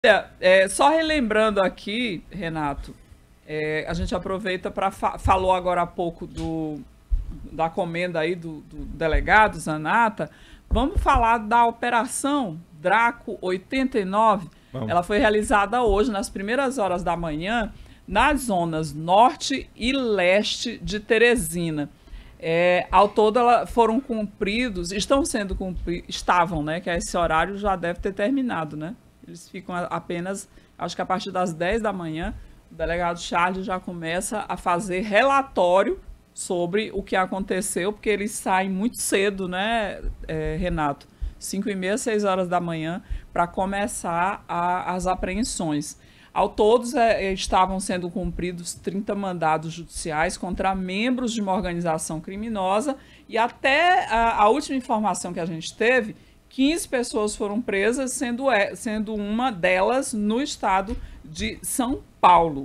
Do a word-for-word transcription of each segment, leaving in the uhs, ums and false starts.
É, é, só relembrando aqui, Renato, é, a gente aproveita para fa falou agora há pouco do, da comenda aí do, do delegado Zanata. Vamos falar da Operação Draco oitenta e nove. Vamos. Ela foi realizada hoje, nas primeiras horas da manhã, nas zonas norte e leste de Teresina. É, ao todo, ela, foram cumpridos, estão sendo cumpridos, estavam, né? Que esse horário já deve ter terminado, né? Eles ficam apenas, acho que a partir das dez da manhã, o delegado Charles já começa a fazer relatório sobre o que aconteceu, porque eles saem muito cedo, né, é, Renato? cinco e meia, seis horas da manhã, para começar a, as apreensões. Ao todos é, estavam sendo cumpridos trinta mandados judiciais contra membros de uma organização criminosa e até a, a última informação que a gente teve, quinze pessoas foram presas, sendo, sendo uma delas no estado de São Paulo.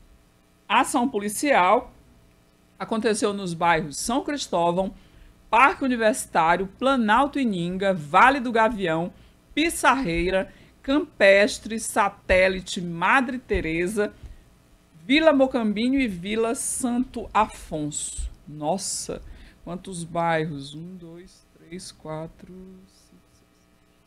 A ação policial aconteceu nos bairros São Cristóvão, Parque Universitário, Planalto Ininga, Vale do Gavião, Pissarreira, Campestre, Satélite, Madre Teresa, Vila Mocambinho e Vila Santo Afonso. Nossa, quantos bairros? Um, dois, três, quatro, cinco, seis.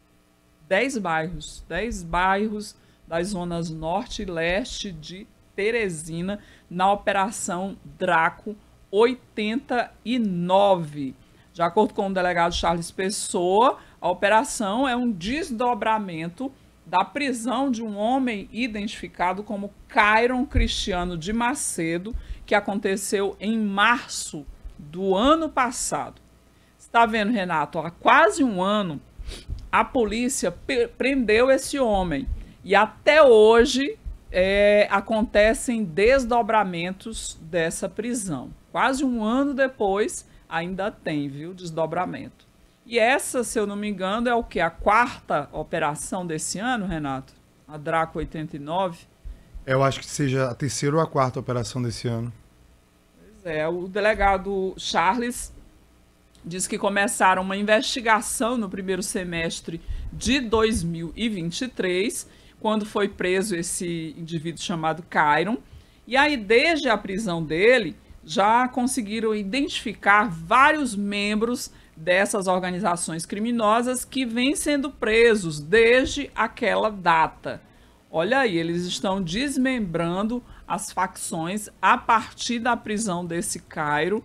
Dez bairros. Dez bairros das zonas norte e leste de Teresina na Operação Draco oitenta e nove. De acordo com o delegado Charles Pessoa, a operação é um desdobramento da prisão de um homem identificado como Cairon Cristiano de Macedo, que aconteceu em março do ano passado. Está vendo, Renato? Há quase um ano, a polícia prendeu esse homem e até hoje é, acontecem desdobramentos dessa prisão. Quase um ano depois, ainda tem, viu, desdobramento. E essa, se eu não me engano, é o que? A quarta operação desse ano, Renato? A Draco oitenta e nove? Eu acho que seja a terceira ou a quarta operação desse ano. Pois é, o delegado Charles diz que começaram uma investigação no primeiro semestre de dois mil e vinte e três, quando foi preso esse indivíduo chamado Cairon. E aí, desde a prisão dele, já conseguiram identificar vários membros dessas organizações criminosas que vêm sendo presos desde aquela data. Olha aí, eles estão desmembrando as facções a partir da prisão desse Cairo.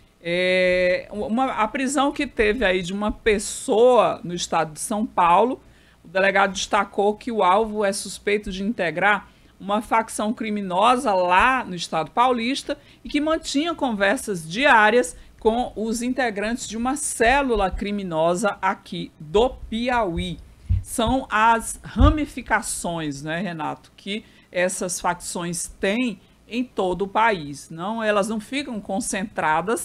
É uma, a prisão que teve aí de uma pessoa no estado de São Paulo. O delegado destacou que o alvo é suspeito de integrar uma facção criminosa lá no estado paulista e que mantinha conversas diárias com os integrantes de uma célula criminosa aqui do Piauí. São as ramificações, né, Renato, que essas facções têm em todo o país. Não, elas não ficam concentradas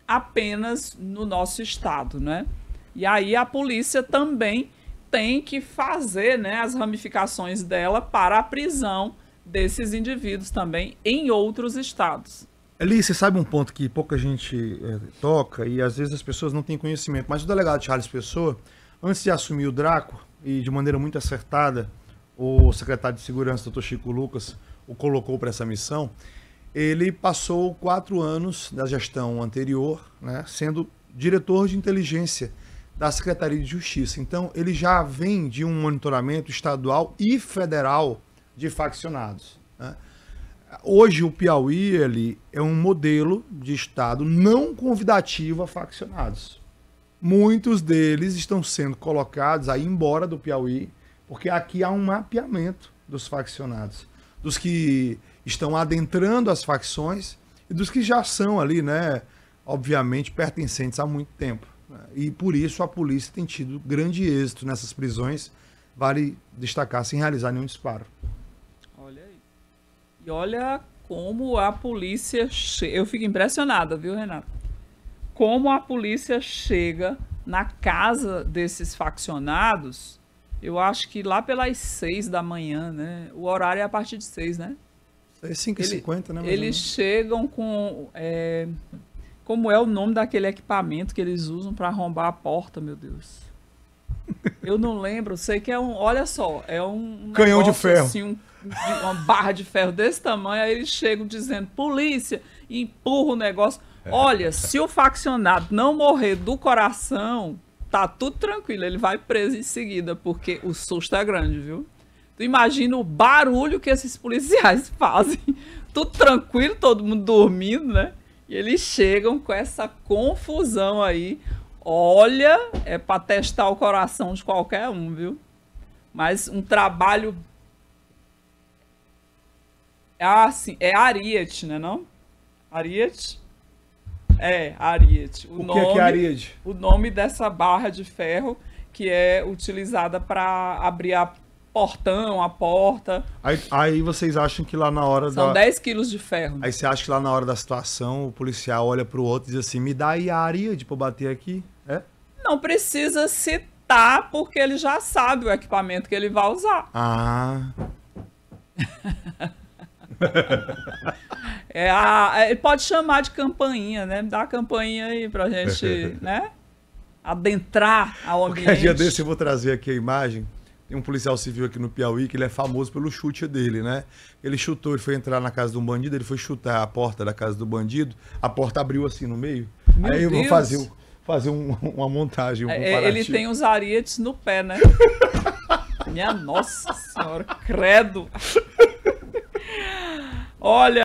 apenas no nosso estado, né? E aí a polícia também tem que fazer, né, as ramificações dela para a prisão desses indivíduos também em outros estados. Eli, você sabe um ponto que pouca gente é, toca e às vezes as pessoas não têm conhecimento, mas o delegado Charles Pessoa, antes de assumir o Draco, e de maneira muito acertada, o secretário de Segurança, doutor Chico Lucas, o colocou para essa missão, ele passou quatro anos da gestão anterior, né, sendo diretor de inteligência da Secretaria de Justiça. Então, ele já vem de um monitoramento estadual e federal de faccionados, né? Hoje o Piauí ele é um modelo de estado não convidativo a faccionados. Muitos deles estão sendo colocados aí embora do Piauí, porque aqui há um mapeamento dos faccionados, dos que estão adentrando as facções e dos que já são ali, né, obviamente pertencentes há muito tempo. E por isso a polícia tem tido grande êxito nessas prisões, vale destacar, sem realizar nenhum disparo. Olha aí. E olha como a polícia... Che... Eu fico impressionada, viu, Renato? Como a polícia chega na casa desses faccionados, eu acho que lá pelas seis da manhã, né? O horário é a partir de seis, né? É cinco e cinquenta, né? Eles chegam com... É... Como é o nome daquele equipamento que eles usam para arrombar a porta, meu Deus? Eu não lembro, sei que é um, olha só, é um canhão de ferro. Assim, um, uma barra de ferro desse tamanho, aí eles chegam dizendo, polícia, e empurra o negócio. Olha, se o faccionado não morrer do coração, tá tudo tranquilo, ele vai preso em seguida, porque o susto é grande, viu? Tu imagina o barulho que esses policiais fazem, tudo tranquilo, todo mundo dormindo, né? E eles chegam com essa confusão aí. Olha, é para testar o coração de qualquer um, viu? Mas um trabalho... Ah, sim, é Ariete, né não? Ariete? É, Ariete. O, o nome, que é, que é Ariete? O nome dessa barra de ferro que é utilizada para abrir a portão, a porta. Aí, aí vocês acham que lá na hora São da... dez quilos de ferro. Aí você acha que lá na hora da situação o policial olha pro outro e diz assim, me dá aí a Ariete pra eu bater aqui? É? Não precisa citar, porque ele já sabe o equipamento que ele vai usar. Ah. É a, ele pode chamar de campainha, né? Dá a campainha aí pra gente, né? Adentrar ao ambiente. Qualquer dia desse eu vou trazer aqui a imagem. Tem um policial civil aqui no Piauí que ele é famoso pelo chute dele, né? Ele chutou, ele foi entrar na casa de um bandido, ele foi chutar a porta da casa do bandido, a porta abriu assim no meio. Meu aí eu vou Deus. fazer, fazer um, uma montagem, um é, ele tem os arietes no pé, né? Minha nossa senhora, credo. Olha.